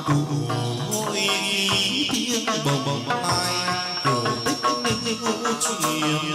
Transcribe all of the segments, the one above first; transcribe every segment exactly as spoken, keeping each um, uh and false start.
ngôi tiếng bồng bồng ai cổ tích chuyện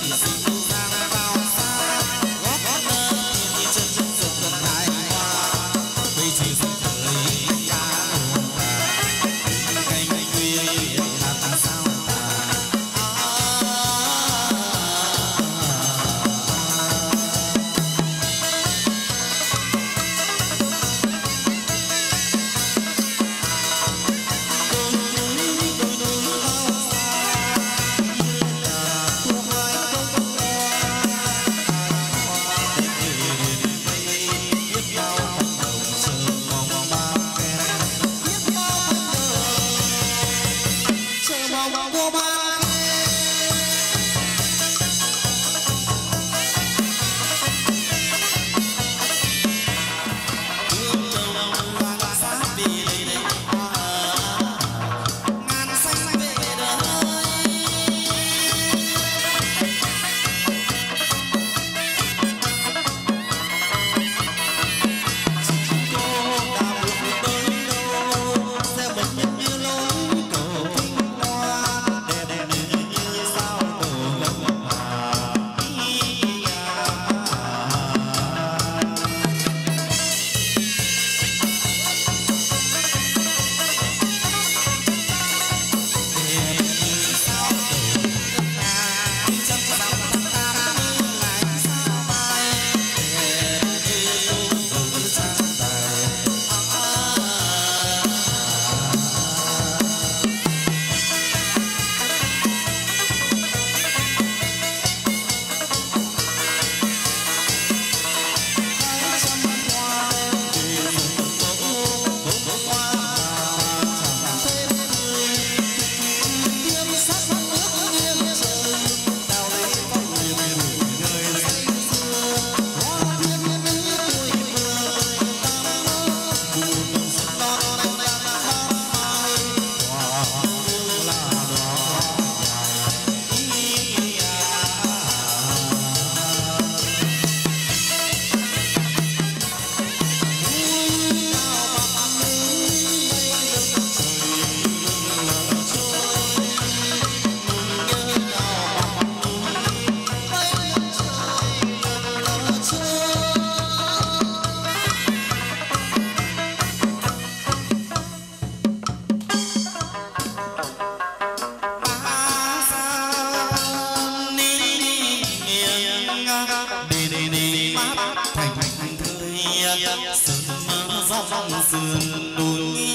sườn núi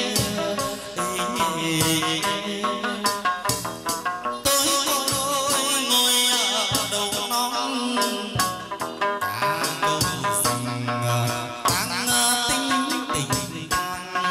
tôi tôi ngồi ở đầu nón ta câu rằng tăng tính tình tăng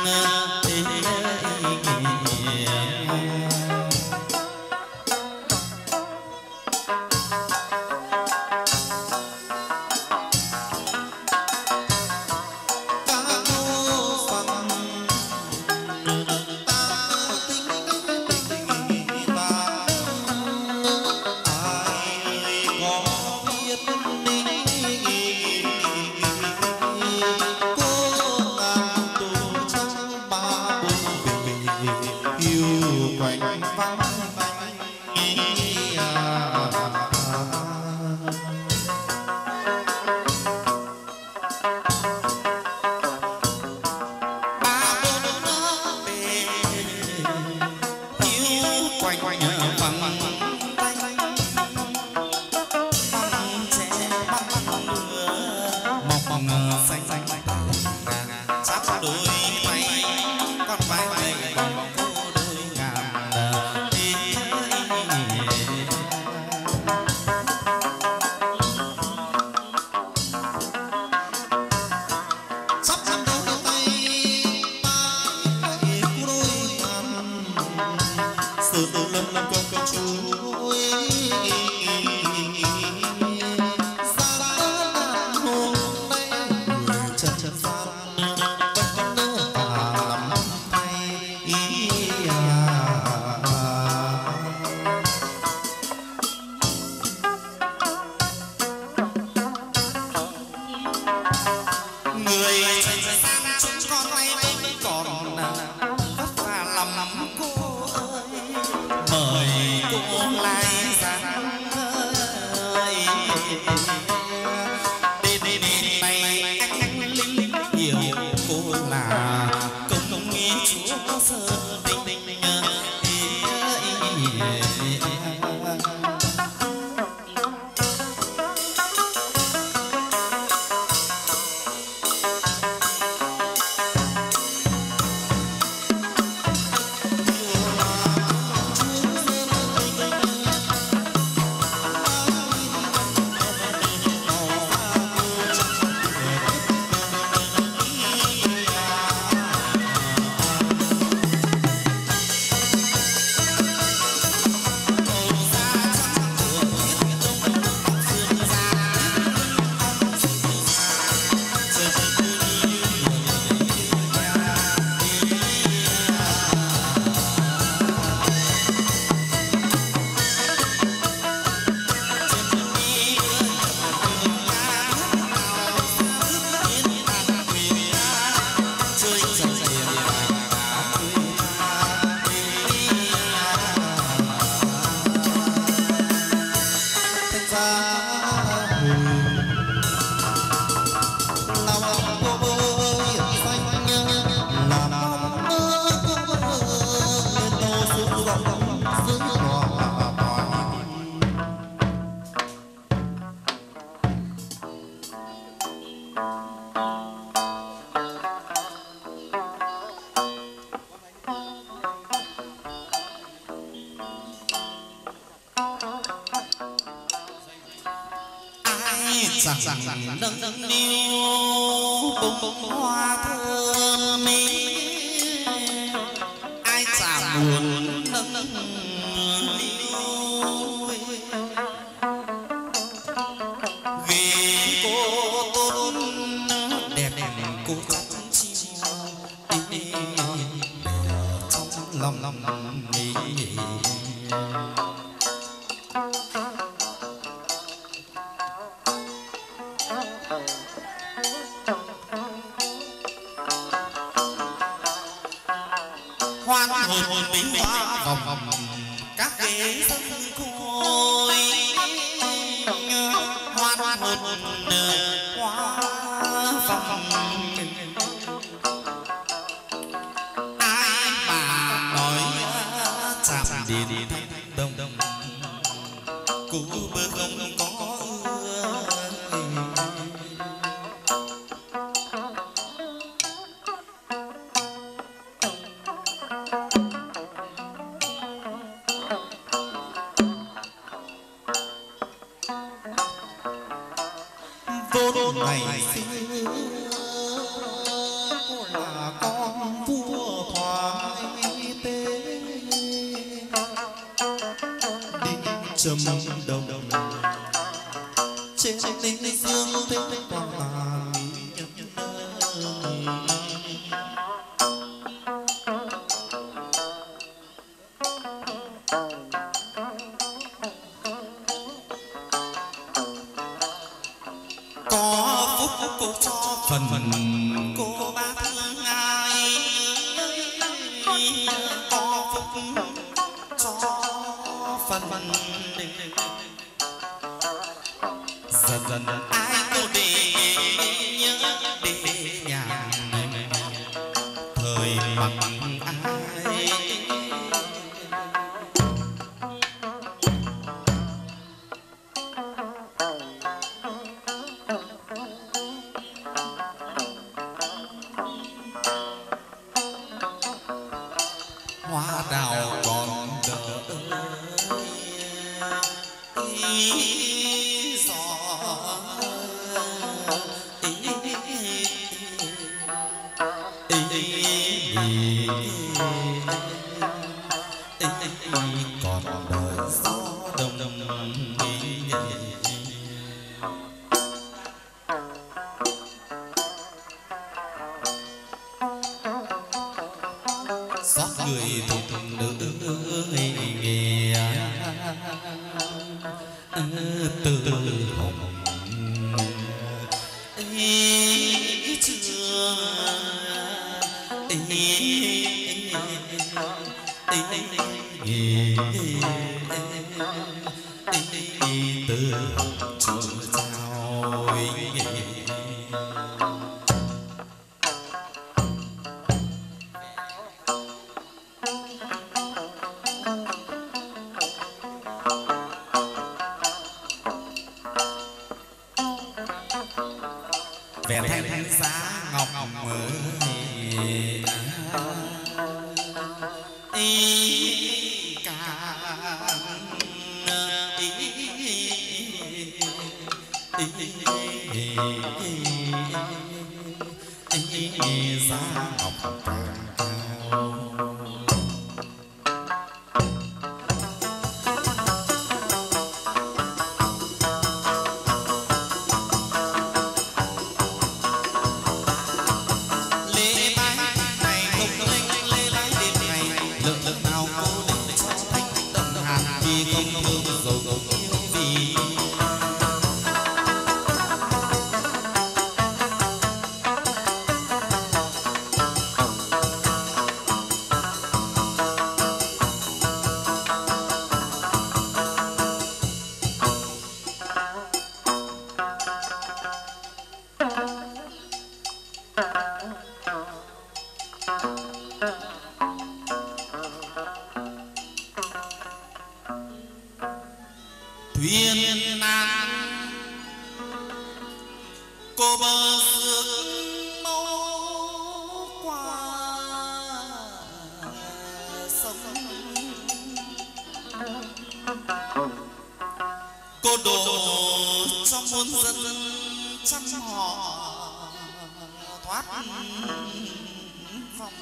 chẳng chẳng nâng niu bông hoa thơm ai chả buồn nâng niu vì cô tốt đẹp đẹp cô chắc chiều trong lòng lòng nghĩ hoan hồn bình hoa vòng vòng các ghế sân khôi hoan hồn hoa vòng ai mà nói chạm điện đông đông cũ bơ không có ngày xưa là con vua thoại tế đinh trầm đồng trên ninh dương thế quang là cô cho phần phần cô ba thương ai có phúc cho phần phần dần dần ai cô để nhớ để nhà thời mặc ai hoa đào còn đợi ý gió ý ý còn đợi gió đông đông xót người thục nữ nghề từ hồng ý chưa ý ý từ hồng chưa trao vẻ thanh thanh giá ngọc mới ý càng ý ý giá ngọc càng cao thuyền nàng cô bơ sương máu qua sông cô đổ trong muôn dân trăm họ thoát vòng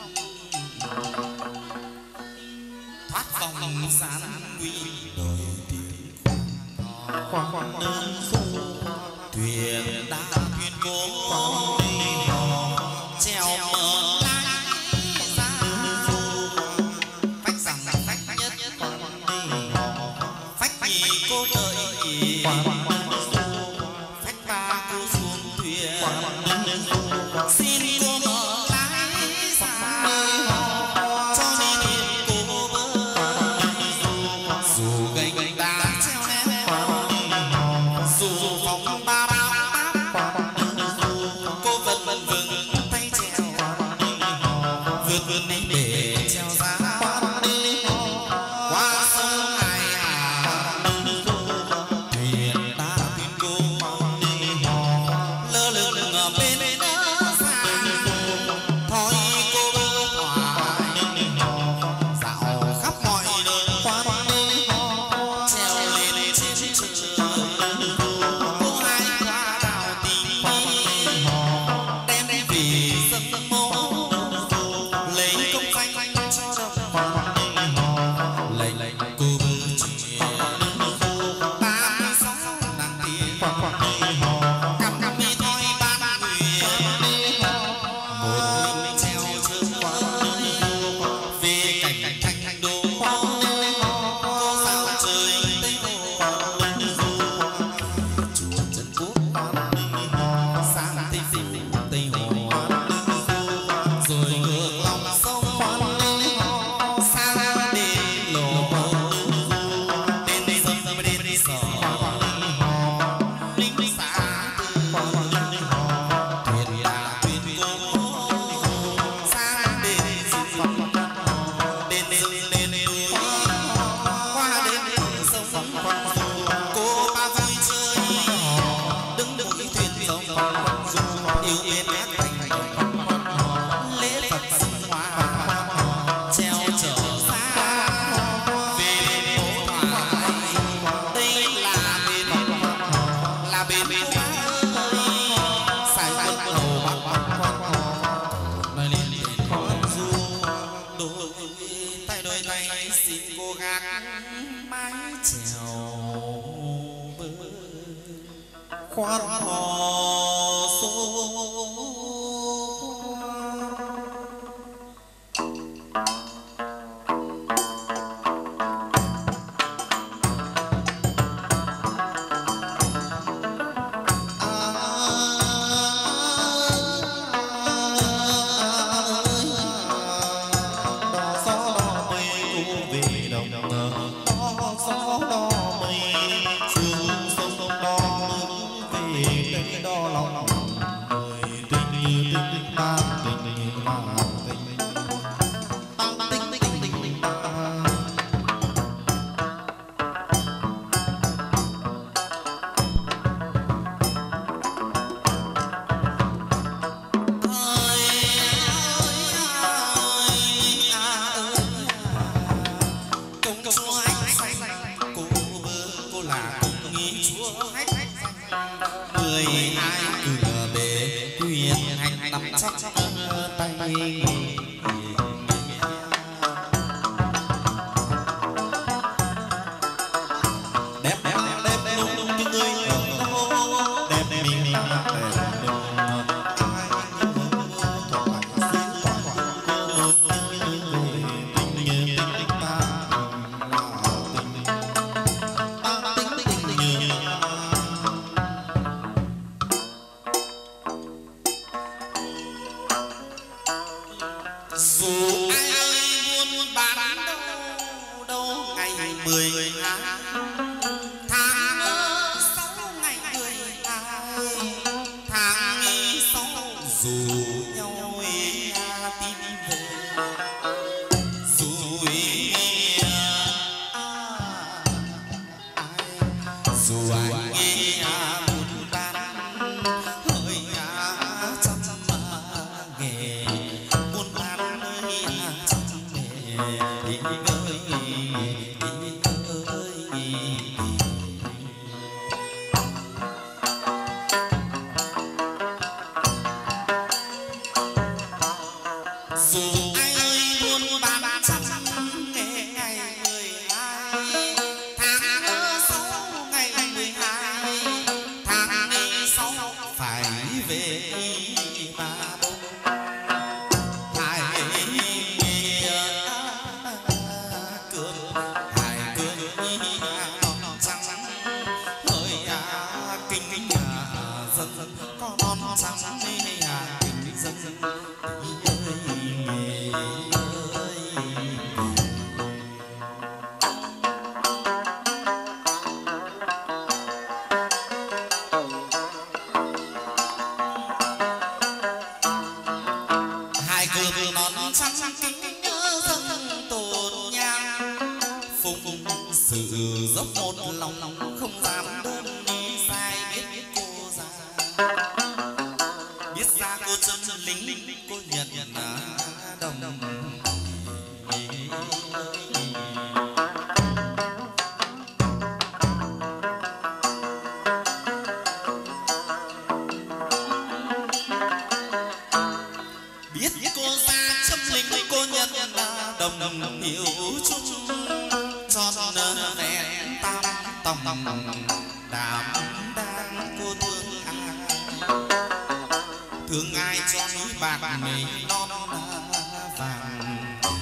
thoát vòng gian nguy đời tiếng khoan khoan nơi du thuyền đã thuyền cố treo mở lái ra phách rằng phách nhất phách nhì cô đợi phách ba cô xuống thuyền xin cô mở lái ra cho nên cô bơi dù gánh đá treo ném dù phóng ba bao cô vẫn vẫn vững tay treo vượt vượt đi để treo giá qua sông Hải Hà thuyền đã thuyền cô lơ lửng ở bên đó xa thôi cô bơ thoải dạo khắp mọi nơi treo lên trên trời cô hai hoa đào tình đem đem vì dân mô lấy công danh cho đồng lấy lấy cô bơ chuyện ba mươi sáu nàng tiên cầm cầm mi thôi ban nguyện một mình treo chơi về cảnh thành thành đô cô sao trời tây hồ chùa Trấn Quốc sang tây phủ tây hồ rồi ngược lòng sông sang đến lộ đến đến sông đến đến sò linh xã tư thuyền đã thuyền cô sang đến rừng đến đến lên núi qua đến sông cô ba vui chơi đứng đứng cái thuyền sông yêu bên ép thành lễ Phật sinh hoa treo trở xa về phố thoại đây là bên là bên bên xài quân hầu nói lên lên du đôi tay đôi tay xin cô gác mái chèo bơi khoan hò số đò gió đò mây cô về đồng đò gió đò mây xuống sông đò về đây đò lòng người tình như tình ta tình như là tình tăng tình tình tình tình ta công chúa hách xanh cô bơ cô là công nghi chúa hách mười hai cửa bể quyền hành nắm chắc tay đẹp đẹp đẹp đẹp lung lung như người đẹp đẹp mình mình đẹp đúng ai thoại xứ thoại tình như tình ta là tình ta tình tình như dù ai ơi buôn bán trăm ngày ngày mười hai tháng sáu ngày mười hai tháng sáu phải về ba bốn hai cơn hai cơn non trắng hơi kinh kinh dân có non trắng kinh dân hai cơn non trắng kính nhớ dân tồn nhang phụng sự dốc một lòng không dám đơn đi sai biết cô ra biết ra cô chân lính cô nhận nhận đồng biết cô ra châm linh cô nhận đồng đồng hiểu chung cho nợ vẹn tam tòng đảm đang cô thương ai thương ai cho núi bạc mây non vàng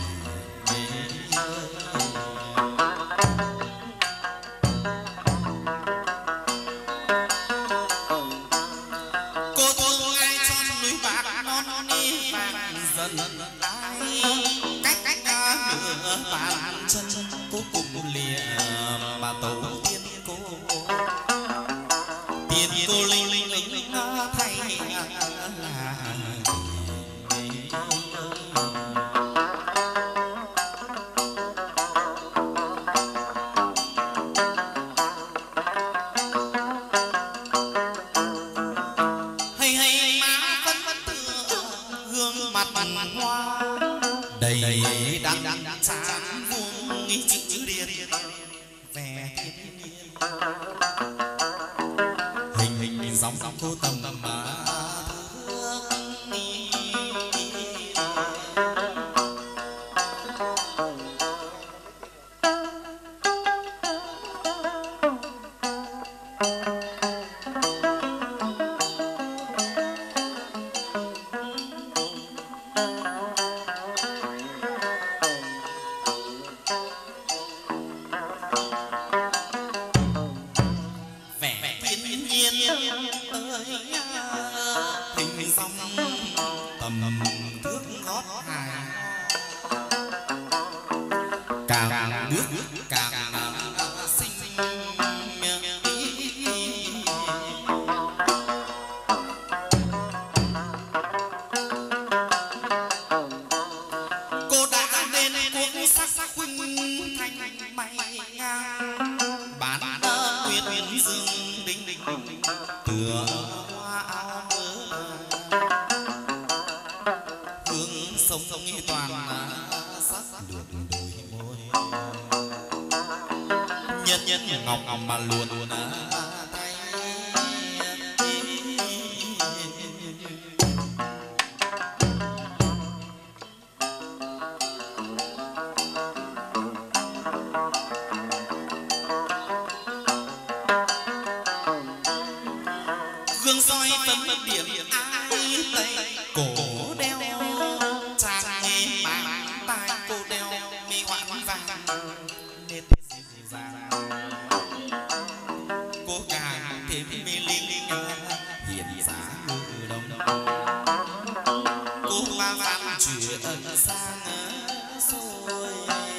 cô thương ai cho núi bạc non đi vàng dần ai cách cách nửa bàn chân cô cùng lìa mà tổ tiên cô tiên cô linh linh linh thay là hay hay má vẫn vẫn tựa hương mặt mặt hoa đầy đắng đắng chán vuông nghi chữ điên vẻ thiên nhiên hình hình dòng dòng cô tầm tầm mà hình dòng tầm thước ngót hài càng bước càng xinh cô đã nên cuốn sắc sắc huynh thành mày ngang bán nguyệt nguyệt dương đinh đinh tựa hoa áo mơ hương sông sông như toàn sắc được đôi môi nhân nhân ngọc ngọc mà luôn luôn tay gương soi phấn điểm ai tay cổ đeo trang nghe mang tai cô đeo mi hoãn vàng nết dịu dàng cô càng thêm mê linh hiện giá ngư đông cô ba vạn chuyện sang rồi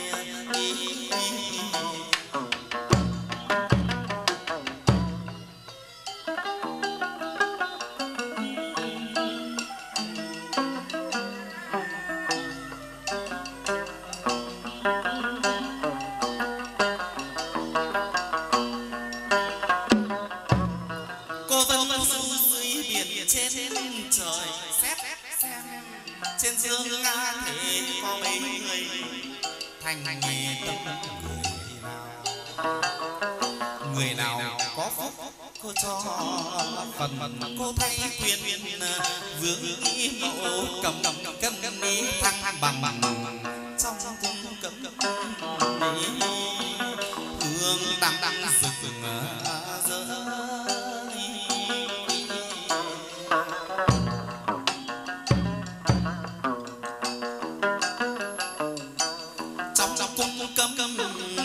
trên trời xét xem trên dương nga thế có mấy người thành nghề tâm người nào người nào có phúc cô cho phần cô thay quyền vướng ý mộ cầm cầm cầm cầm ý thăng bằng bằng trong cung cấm hương đằng đằng rực rỡ trong trong cung cấm cấm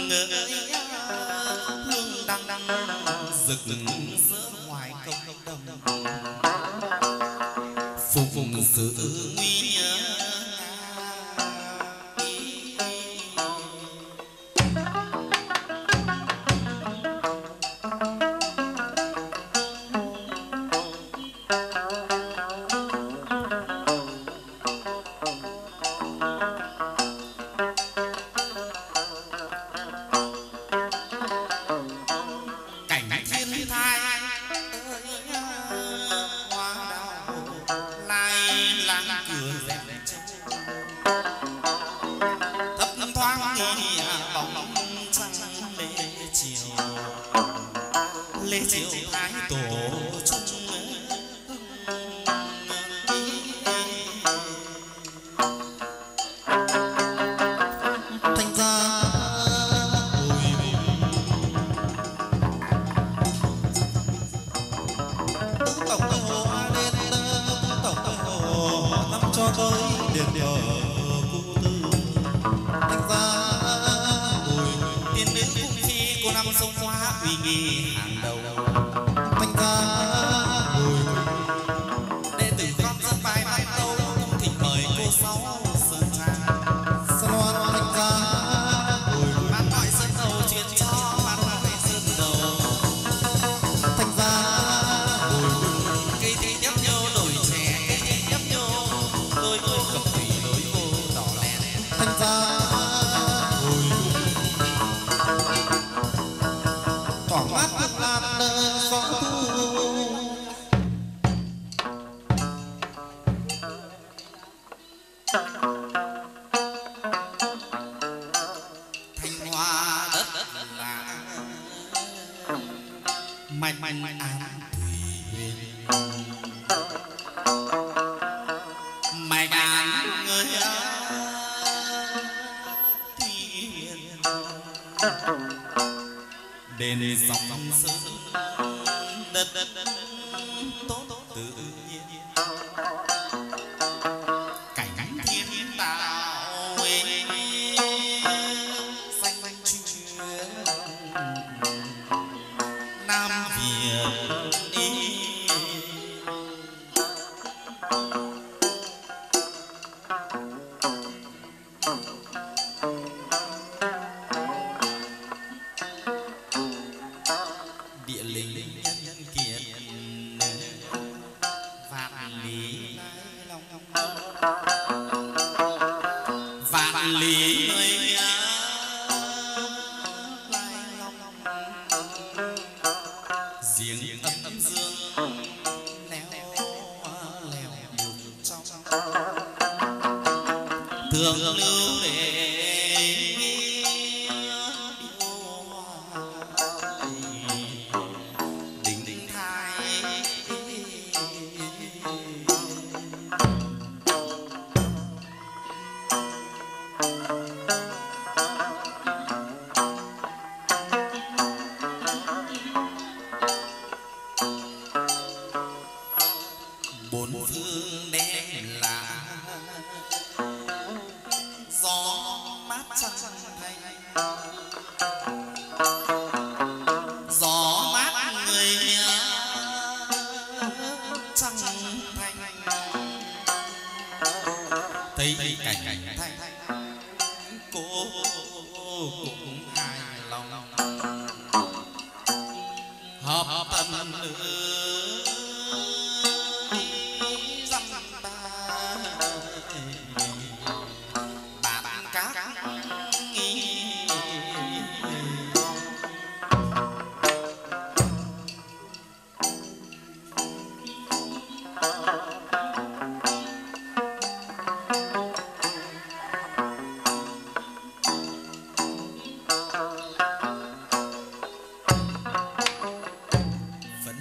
hương đằng đằng rực rỡ ngoài công đồng phục phụng sự nguy nhớ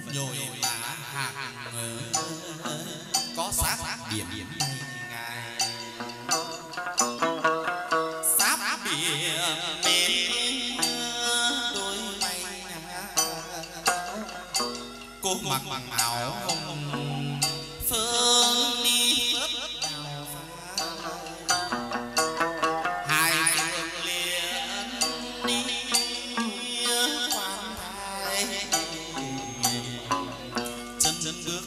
nhồi lá hạt có sát biển ngài sát biển mến đôi mây cô mặc mặc áo hồng phương đi phớt đào phá hai phương liền đi quan thái chân chân bước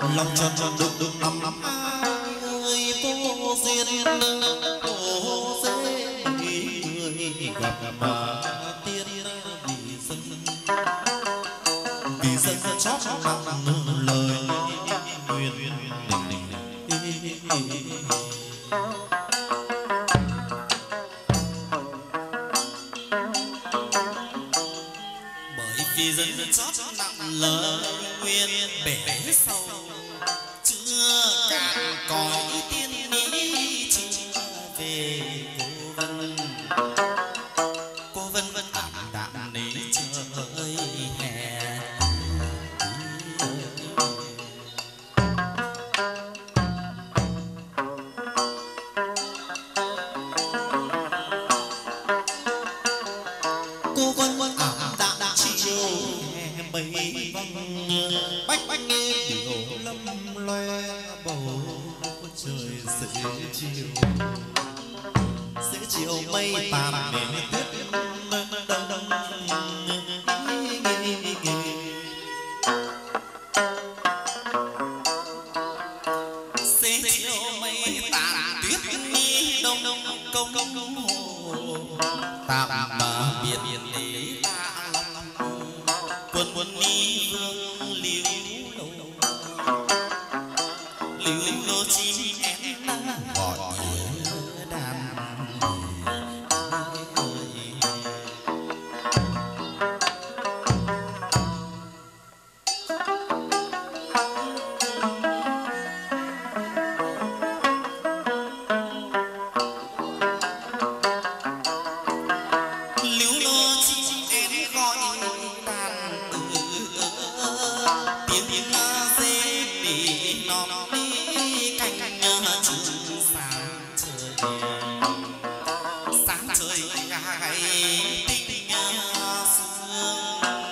lòng tròn tròn đục đục năm năm ơi vô duyên vô dễ người gặp mà tiên vì dân vì dân chót nặng lời nguyện bởi vì dân chót nặng lời nguyện bể sâu chưa cạn cõi tiên mỹ chưa về cô vân cô vân vân ảm đạm ní trời hè cô vân vân ảm đạm chiều hè mây văng bách bách nghe điều lâm loe bầu trời dễ chiều dễ chiều mây tàn để tuyết đông đông dễ chiều mây tàn tuyết đông đông công công hồ tạm mà biệt biệt để ta lòng quân quân đi vương liễu lâu liễu lô chim én gọi đàn liễu lô chim én gọi đàn tiếng tiếng dê bị nọ đi cành trường sáng trời sáng trời ngày tinh sương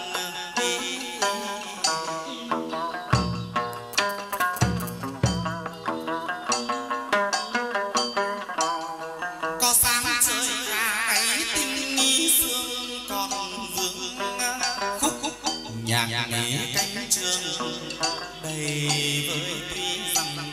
có sáng trời ngày tinh sương còn vương khúc khúc nhạc nhạc cánh trường đầy với tuy rằng